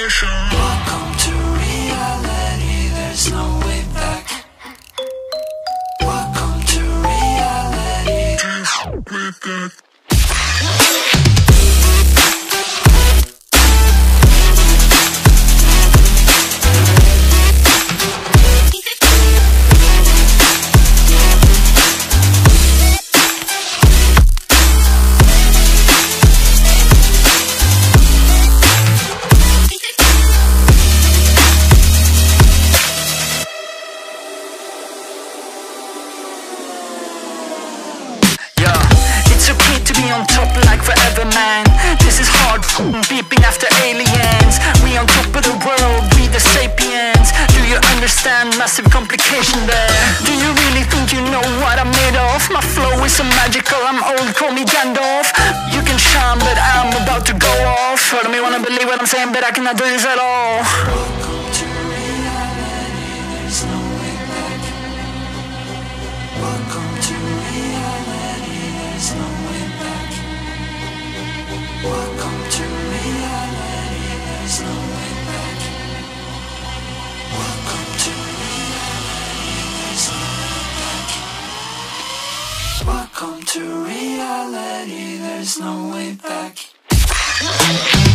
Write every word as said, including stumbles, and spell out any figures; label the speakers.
Speaker 1: complication. Welcome to reality, there's no way back. Welcome to reality. With that.
Speaker 2: On top like forever, man. This is hard beeping after aliens. We on top of the world, we the sapiens. Do you understand massive complication there? Do you really think you know what I'm made of? My flow is so magical, I'm old, call me Gandalf. You can shine, but I'm about to go off. Heard me wanna believe what I'm saying, but I cannot do this at all.
Speaker 1: Welcome to reality, there's no way back. Welcome to reality, there's no way back. Welcome to reality, there's no way back. Welcome to reality, there's no way back. Welcome to reality, there's no way back.